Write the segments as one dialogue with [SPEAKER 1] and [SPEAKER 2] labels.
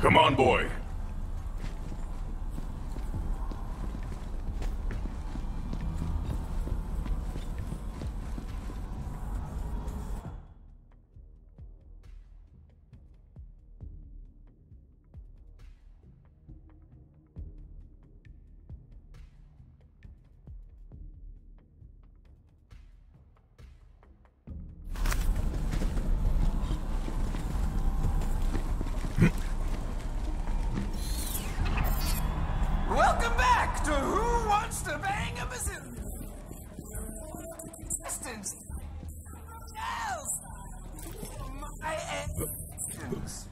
[SPEAKER 1] Come on, boy.
[SPEAKER 2] Welcome back to Who Wants to Bang a Bazooka? Distance. Else. My distance.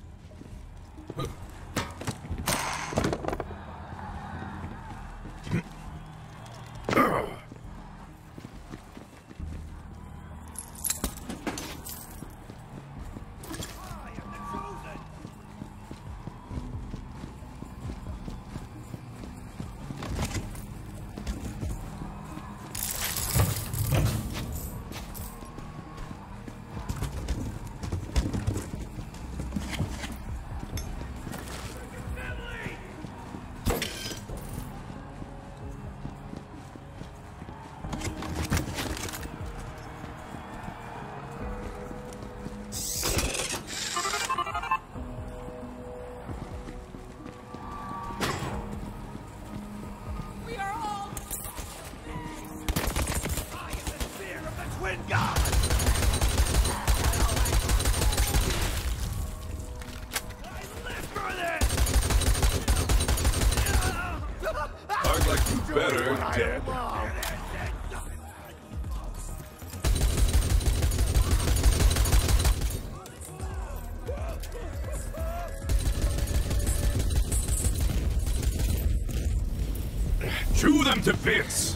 [SPEAKER 1] I'd like you better dead. Chew them to bits!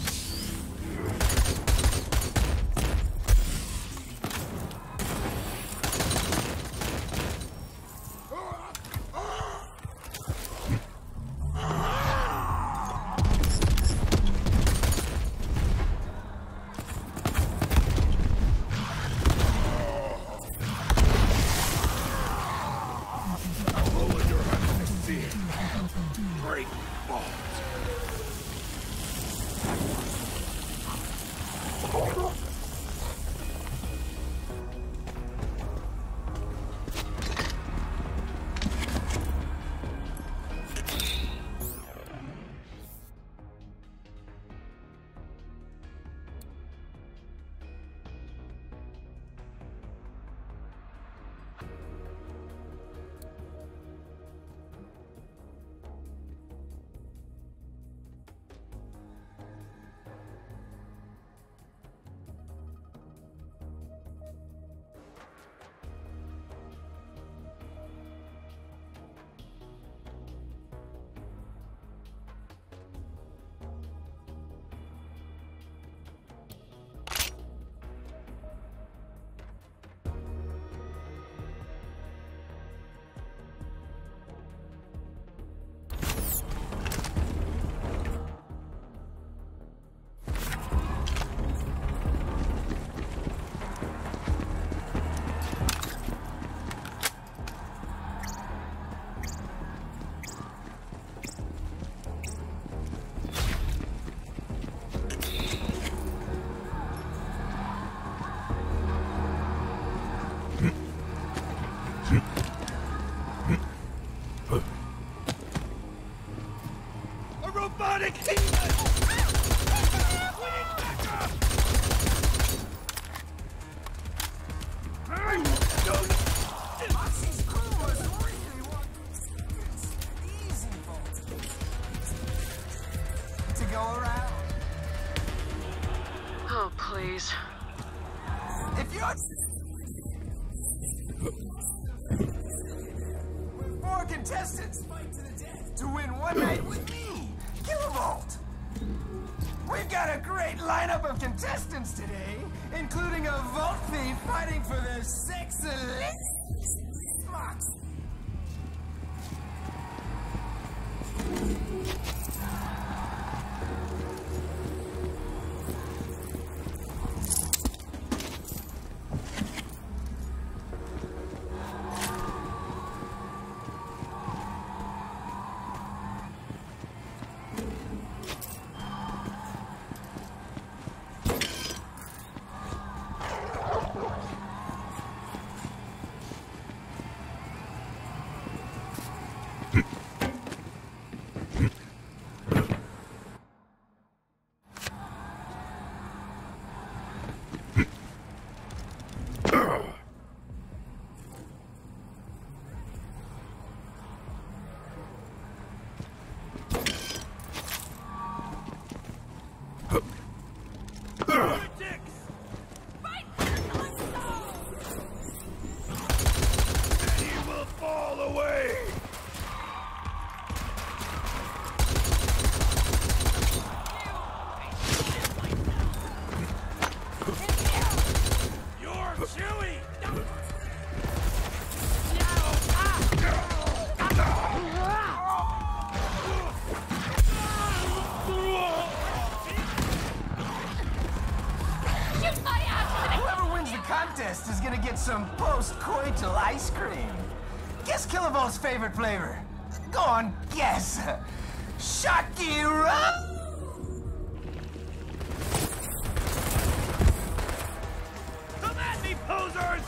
[SPEAKER 2] Great balls. A robotic demon! We need backup!
[SPEAKER 3] Moxie's crew was really easy to go around.
[SPEAKER 4] Oh, please.
[SPEAKER 3] If you're... Four contestants fight to the death to win one night with me, Kilovolt. We've got a great lineup of contestants today, including a vault thief fighting for the sex-elite Moxie. What's Kilovolt's favorite flavor? Go on, guess. Shakira?
[SPEAKER 2] Come at me, posers!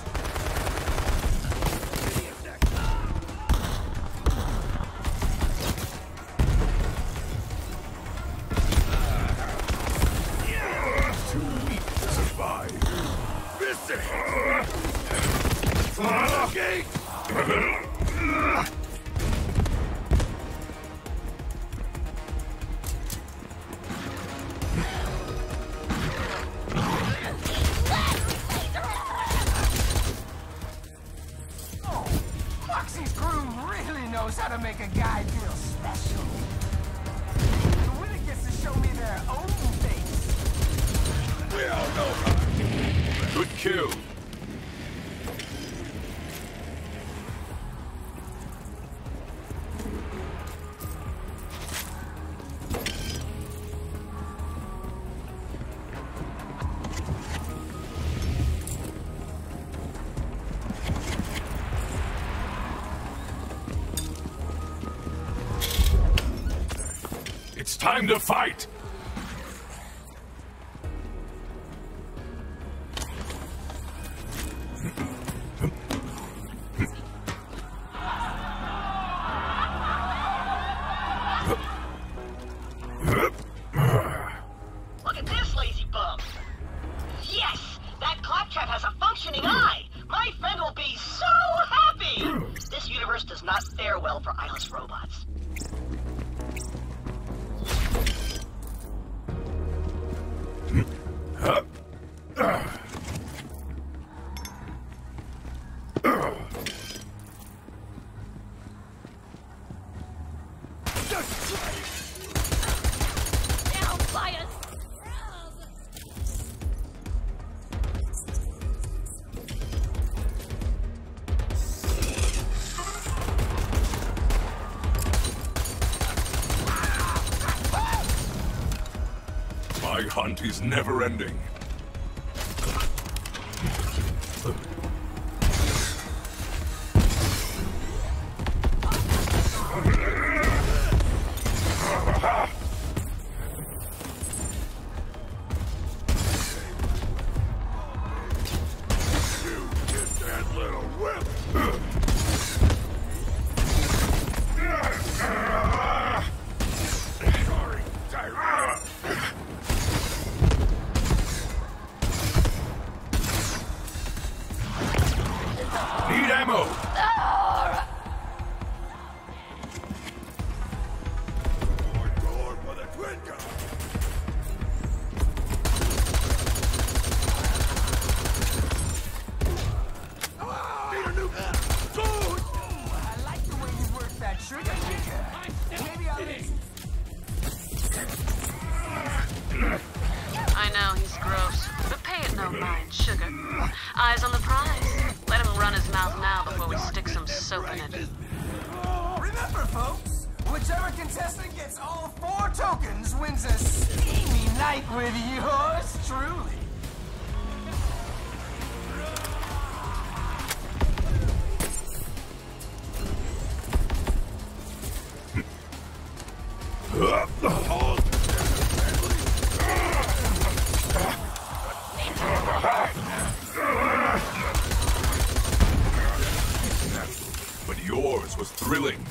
[SPEAKER 1] Too weak to survive. Missing! Gate!
[SPEAKER 3] Foxy's groom really knows how to make a guy feel special. The winner gets to show me their own face.
[SPEAKER 1] We all know how. Good kill. It's time to fight!
[SPEAKER 4] Look at this lazy bum. Yes! That claptrap has a functioning eye! My friend will be so happy! This universe does not fare well for eyeless robots.
[SPEAKER 5] Now, Bias!
[SPEAKER 1] My hunt is never ending. You get that little whip! Sorry, Tyrell. Need ammo! Going for the twin gun! Need a new sword!
[SPEAKER 3] I like the way you work that trigger finger. Maybe I'll
[SPEAKER 6] I know he's gross, but pay it no mind, sugar. Eyes on the prize. Let him run his mouth now before we stick some soap in it.
[SPEAKER 3] Remember, folks, whichever contestant gets all 4 tokens wins a steamy night with yours truly.
[SPEAKER 1] But yours was thrilling.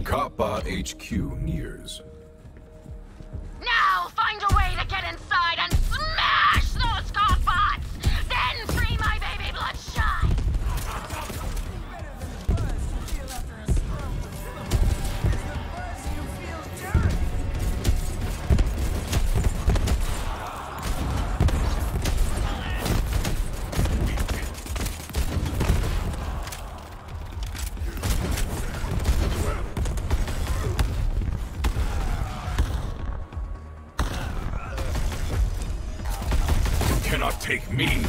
[SPEAKER 1] Copbot HQ nears.
[SPEAKER 6] Now find a way to get inside and smash those Copbots! Then free my baby Bloodshine!
[SPEAKER 1] Cannot take me.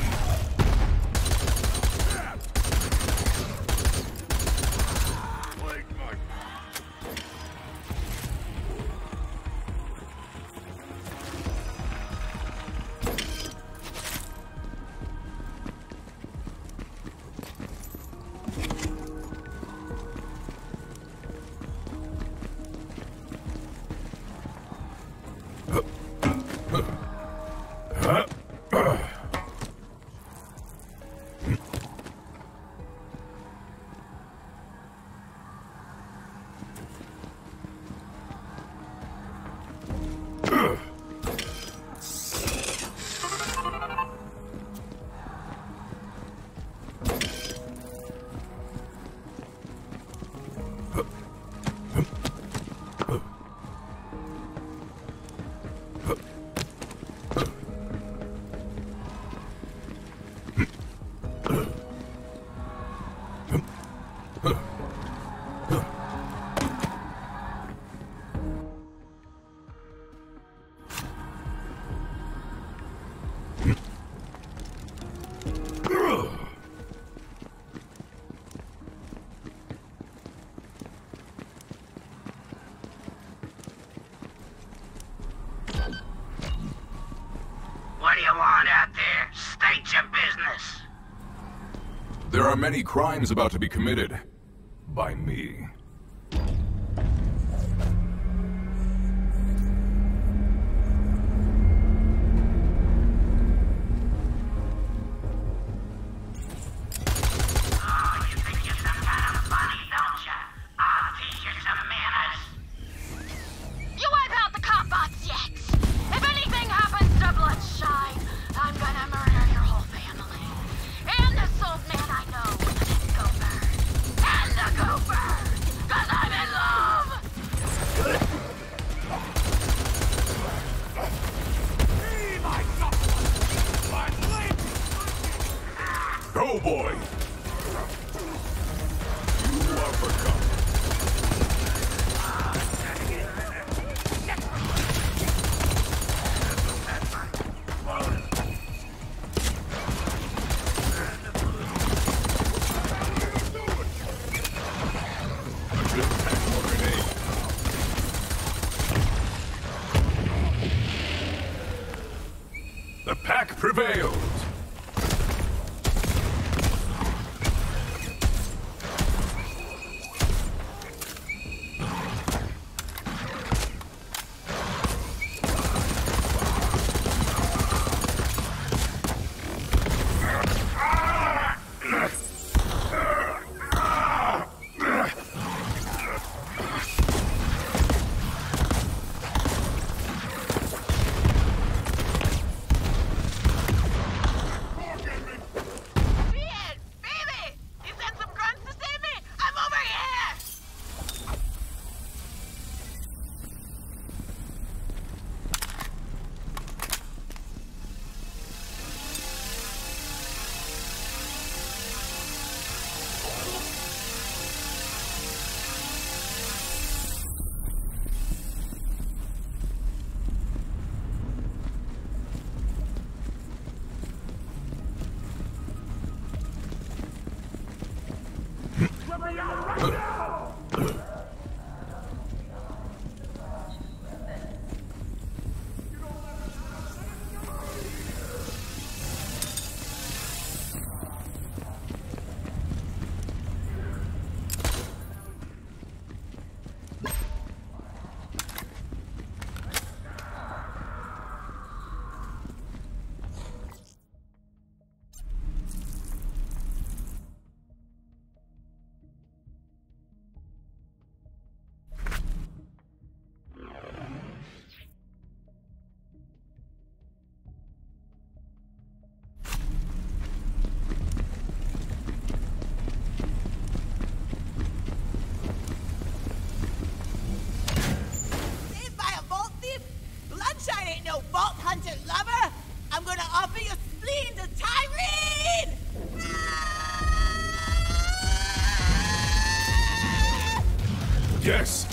[SPEAKER 4] What do you want out there? State your business.
[SPEAKER 1] There are many crimes about to be committed by me. Go, boy! You are forgotten. The pack prevails!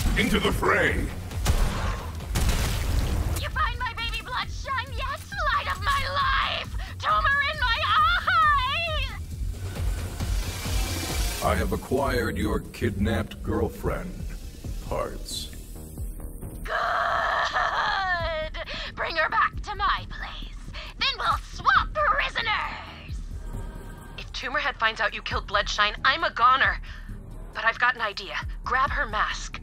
[SPEAKER 1] Into the fray!
[SPEAKER 6] You find my baby Bloodshine? Yes, light of my life! Tumor in my eye!
[SPEAKER 1] I have acquired your kidnapped girlfriend. Parts.
[SPEAKER 6] Good! Bring her back to my place. Then we'll swap prisoners! If Tumorhead finds out you killed Bloodshine, I'm a goner. But I've got an idea. Grab her mask.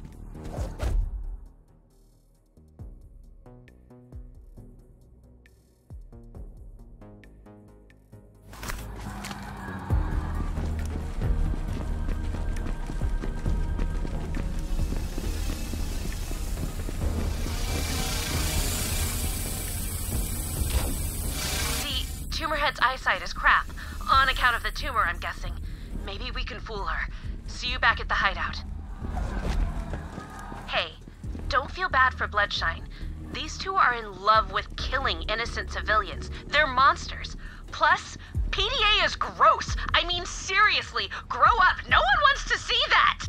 [SPEAKER 6] Tumorhead's eyesight is crap. On account of the tumor, I'm guessing. Maybe we can fool her. See you back at the hideout. Hey, don't feel bad for Bloodshine. These two are in love with killing innocent civilians. They're monsters. Plus, PDA is gross. I mean, seriously, grow up. No one wants to see that!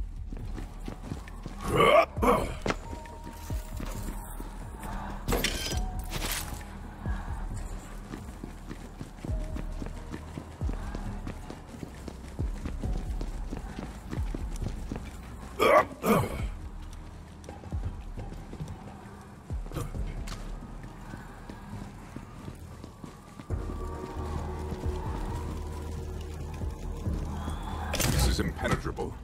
[SPEAKER 1] This is impenetrable.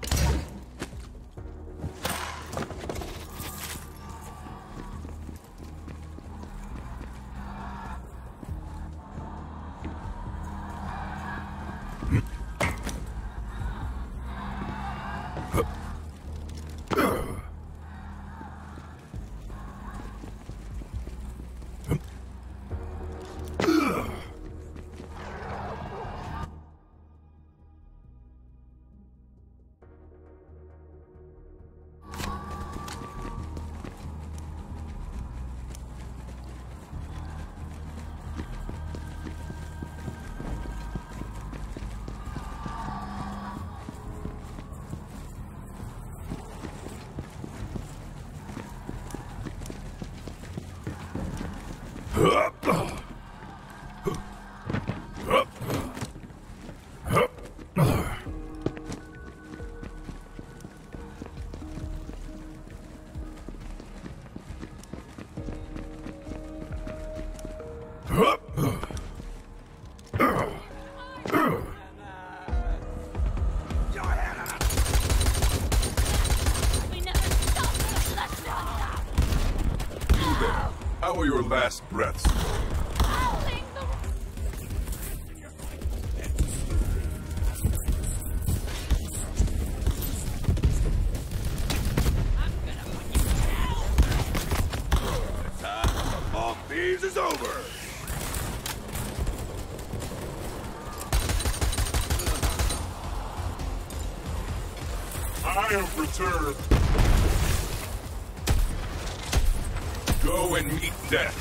[SPEAKER 1] How were your last breaths?
[SPEAKER 2] All thieves is over!
[SPEAKER 1] I have returned. Go and meet death.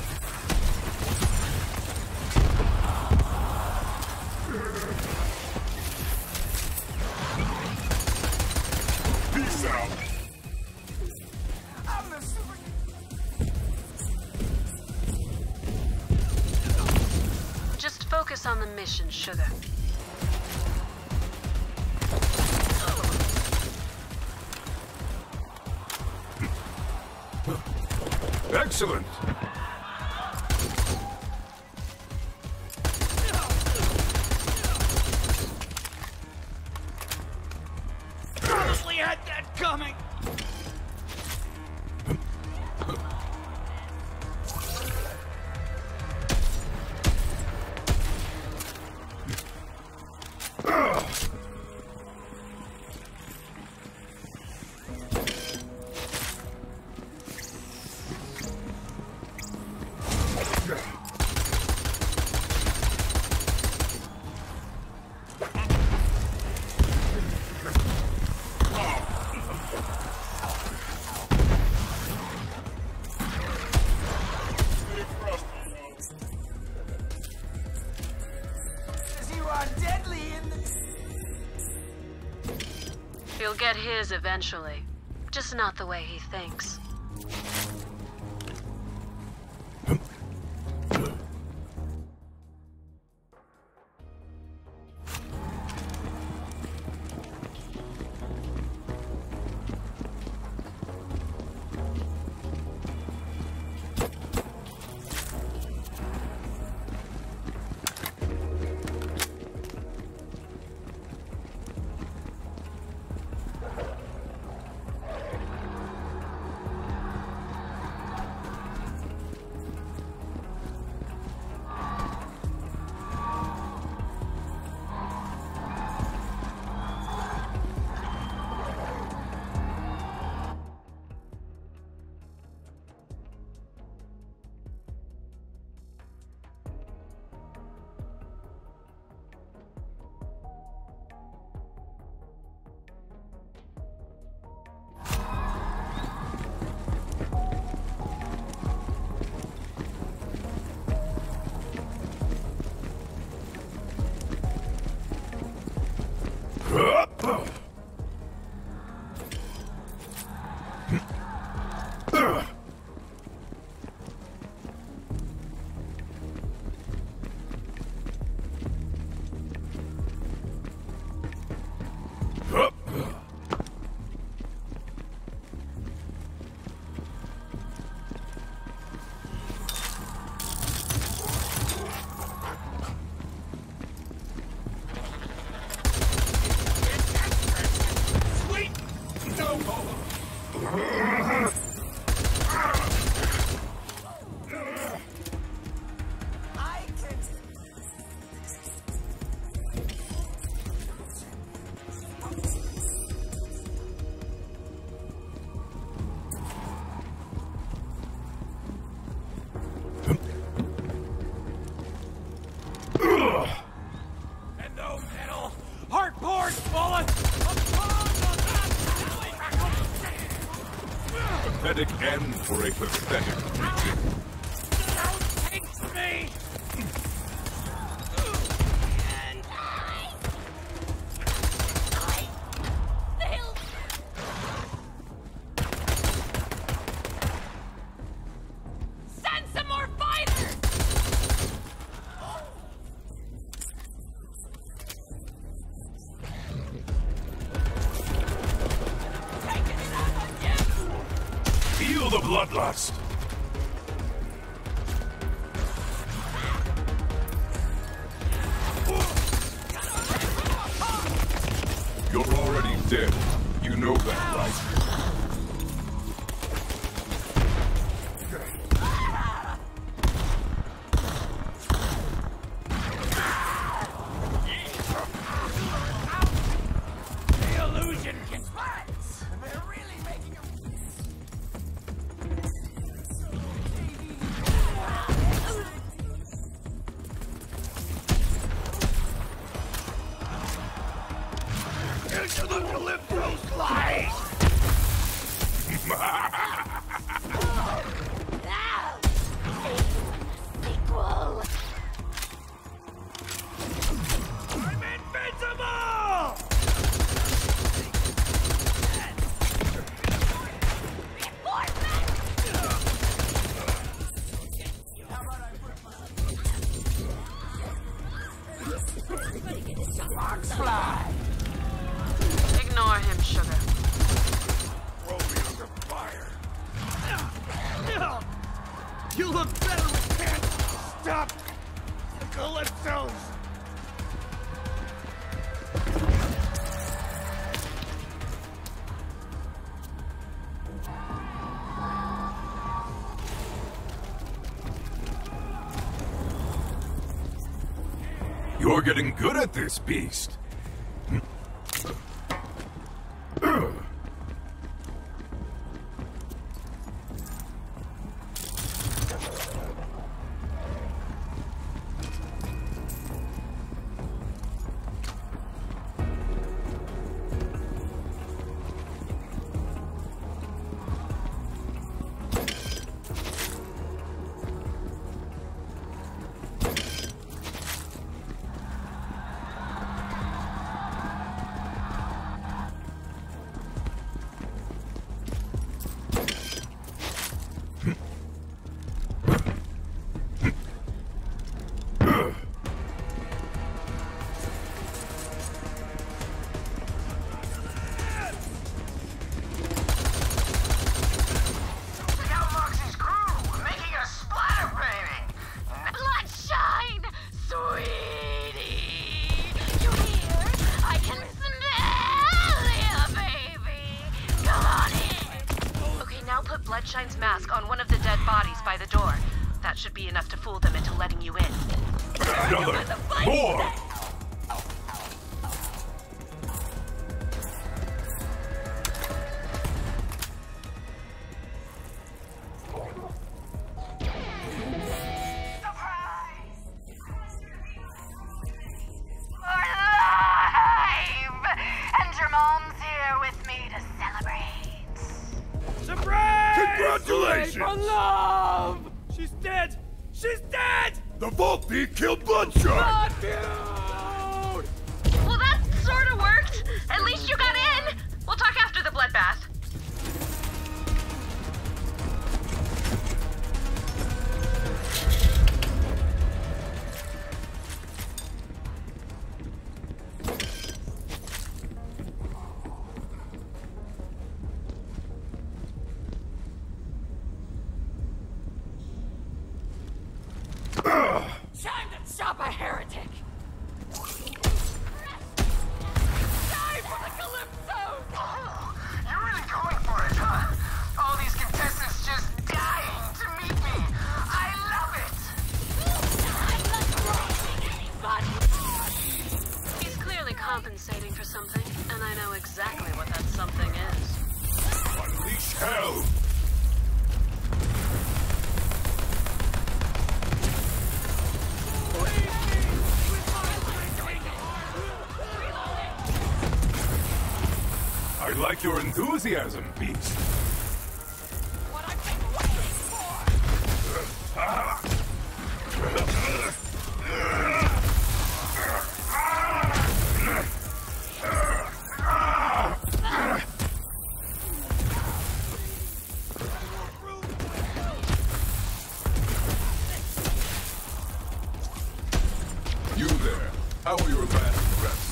[SPEAKER 1] Peace out.
[SPEAKER 3] I'm the super...
[SPEAKER 6] Just focus on the mission, Sugar.
[SPEAKER 1] Excellent.
[SPEAKER 2] Honestly had that coming!
[SPEAKER 6] He'll get his eventually. Just not the way he thinks.
[SPEAKER 1] Pathetic end for a pathetic creature.
[SPEAKER 2] Takes me!
[SPEAKER 5] Send some more fighters!
[SPEAKER 1] Feel the bloodlust! You're already dead. You know that, right?
[SPEAKER 2] The illusion can spats! They're really making a... Into the Calypso slice!
[SPEAKER 5] Sequel!
[SPEAKER 2] I'm invincible! Fox fly!
[SPEAKER 6] Ignore him, sugar.
[SPEAKER 2] Throw me under fire! You look better with can't stop the Calypsos!
[SPEAKER 1] You're getting good at this, beast.
[SPEAKER 6] Bloodshine's mask on one of the dead bodies by the door. That should be enough to fool them into letting you in.
[SPEAKER 1] Another! More!
[SPEAKER 2] For love! She's dead! She's dead!
[SPEAKER 1] The Vault Thief killed Bloodshine!
[SPEAKER 2] Dude!
[SPEAKER 6] Well, that sort of worked. At least you got in. We'll talk after the bloodbath.
[SPEAKER 5] Time to chop a heretic! Die for the Calypsos!
[SPEAKER 3] You're really going for it, huh? All these contestants just dying to meet me. I love it.
[SPEAKER 5] I'm not wronging anybody!
[SPEAKER 6] He's clearly compensating for something, and I know exactly what that something is.
[SPEAKER 1] Unleash hell! I like your enthusiasm, Beast.
[SPEAKER 5] What I've been waiting
[SPEAKER 1] You there. How are your last reps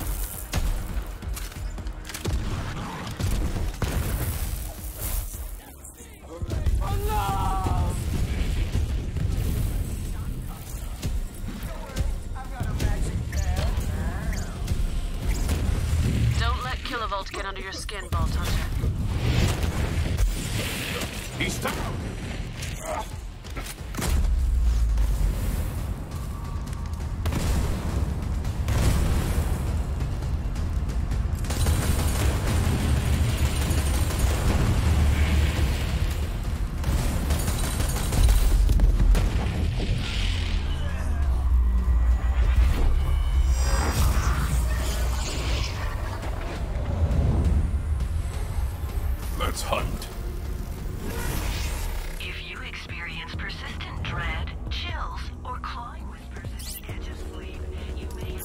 [SPEAKER 6] Don't let Kilovolt get under your skin, Vault Hunter.
[SPEAKER 1] He's down! Let's hunt.
[SPEAKER 4] If you experience persistent dread, chills, or clawing whispers at the edge of sleep, you may...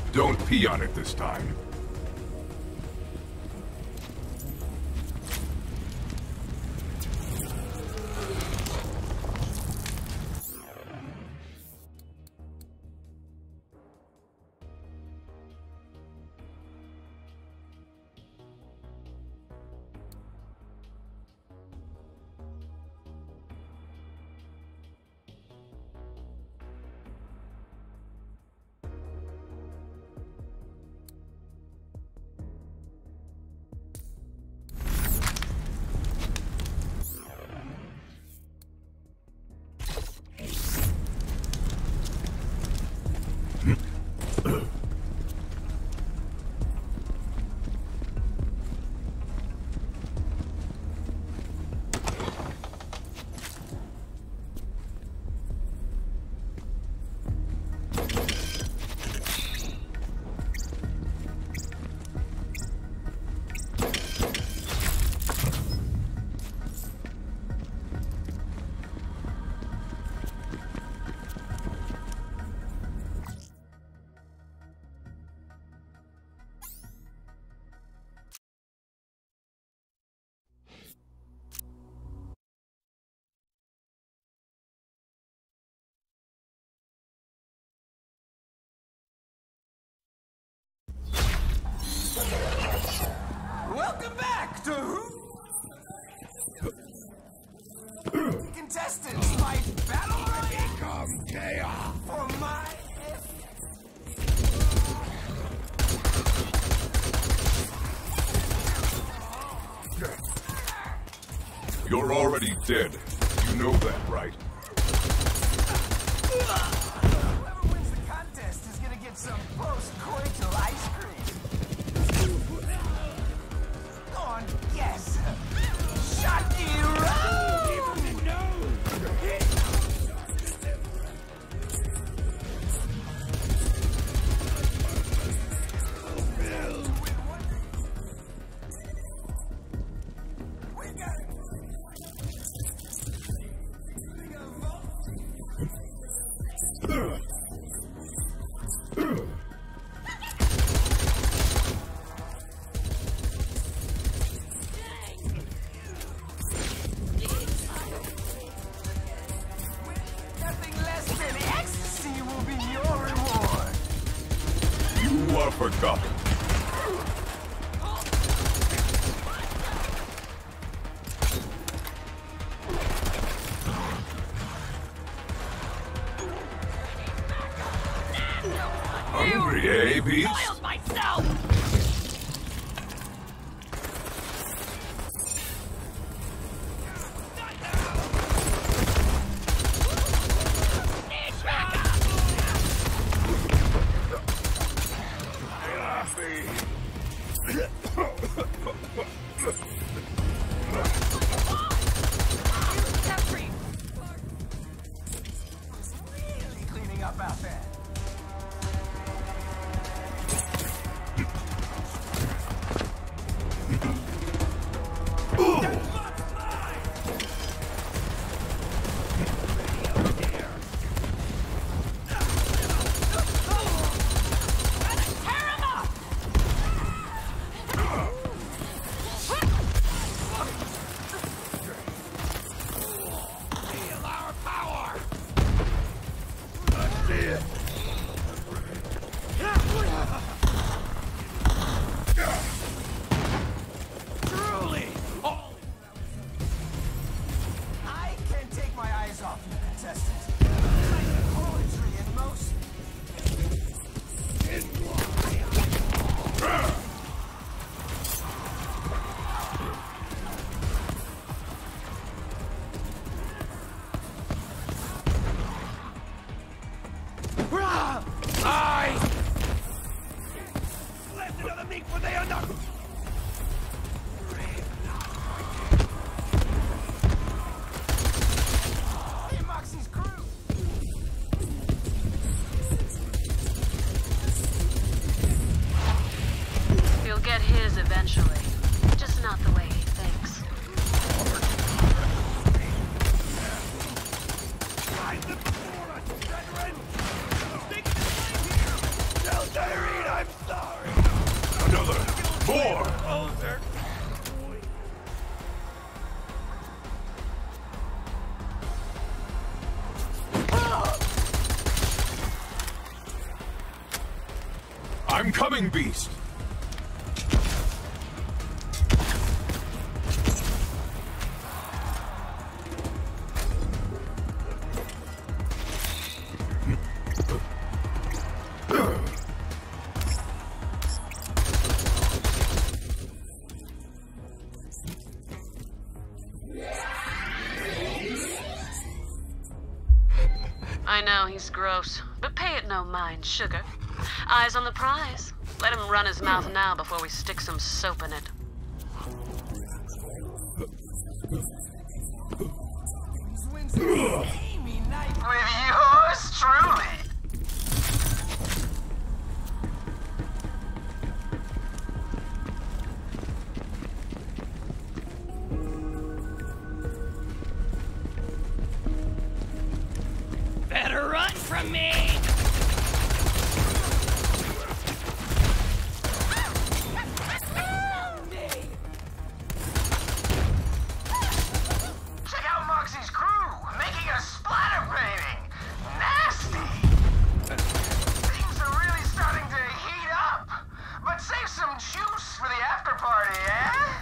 [SPEAKER 1] Don't pee on it this time.
[SPEAKER 3] Welcome back to who? Contestants fight battle royale. Become chaos for my.
[SPEAKER 1] You're already dead. You know that, right?
[SPEAKER 3] Whoever wins the contest is gonna get some post-coital ice cream. Go on, yes. Shakira!
[SPEAKER 1] Forgotten. Hungry, eh, Beats?
[SPEAKER 5] Spoiled myself!
[SPEAKER 3] Really cleaning up out there. Diarrhea!
[SPEAKER 2] I'm sorry.
[SPEAKER 1] Another. More.
[SPEAKER 2] Closer.
[SPEAKER 1] I'm coming, Beast.
[SPEAKER 6] I know he's gross, but pay it no mind, sugar. Eyes on the prize. Let him run his mouth now before we stick some soap in it.
[SPEAKER 3] With yours truly.
[SPEAKER 2] Better run from me!
[SPEAKER 3] Check out Moxie's crew, making a splatter painting. Nasty. Things are really starting to heat up. But save some juice for the after party, eh?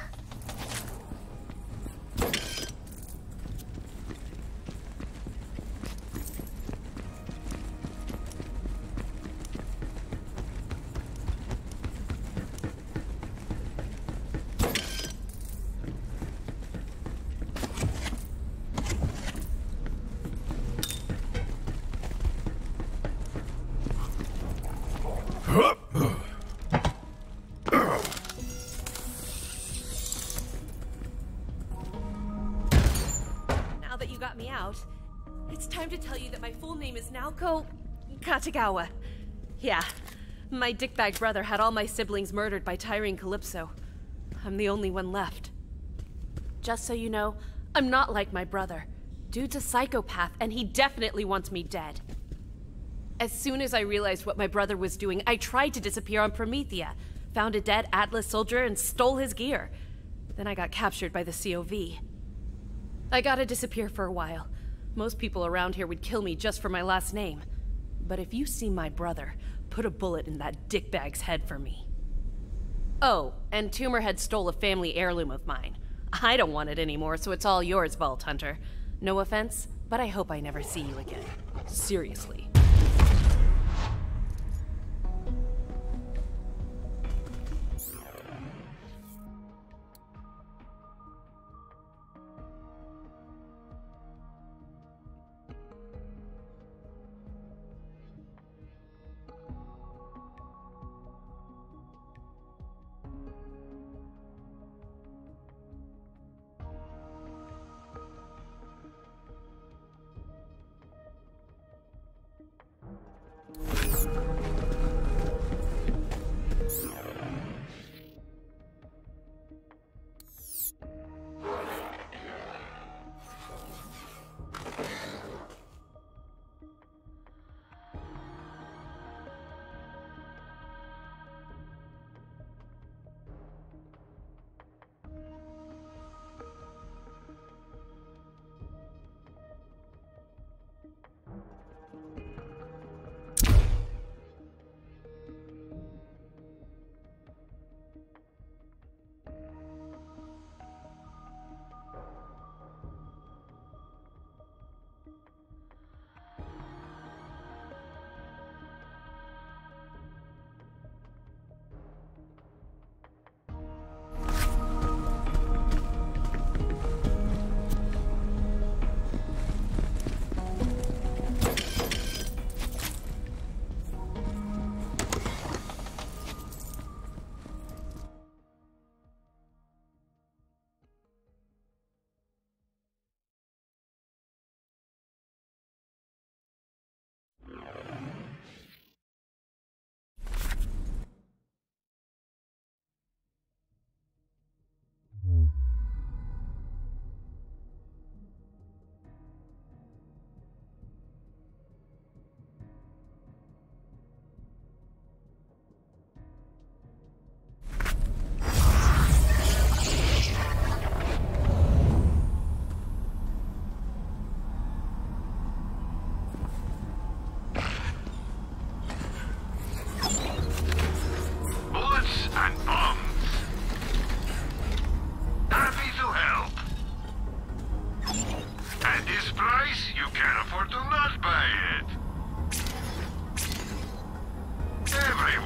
[SPEAKER 7] Now that you got me out, it's time to tell you that my full name is Naoko Katagawa. Yeah, my dickbag brother had all my siblings murdered by Tyrene Calypso. I'm the only one left. Just so you know, I'm not like my brother. Dude's a psychopath, and he definitely wants me dead. As soon as I realized what my brother was doing, I tried to disappear on Promethea, found a dead Atlas soldier, and stole his gear. Then I got captured by the COV. I gotta disappear for a while. Most people around here would kill me just for my last name. But if you see my brother, put a bullet in that dickbag's head for me. Oh, and Tumorhead stole a family heirloom of mine. I don't want it anymore, so it's all yours, Vault Hunter. No offense, but I hope I never see you again. Seriously.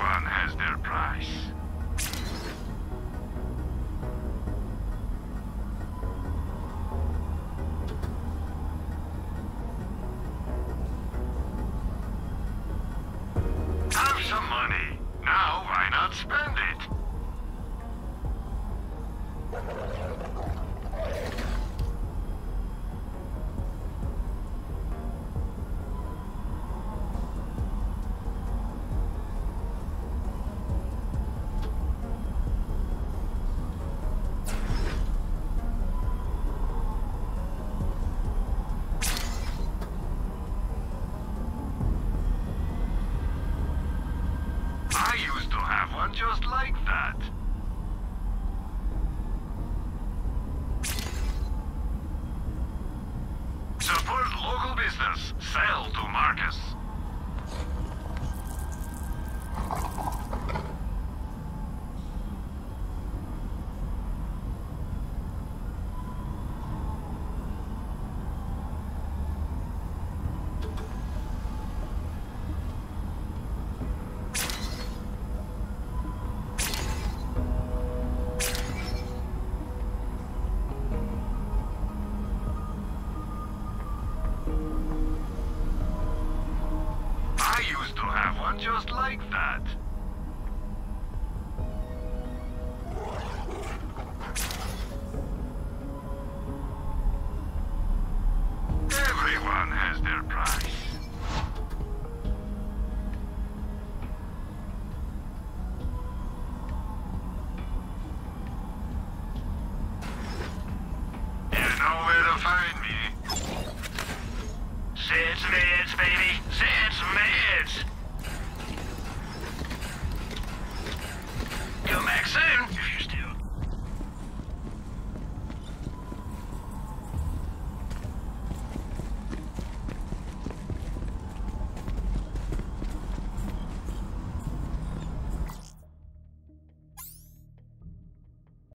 [SPEAKER 8] Everyone has their price. Have some money. Now, why not spend it? I used to have one just like that. Support local business. Sell to Marcus. I used to have one just like that.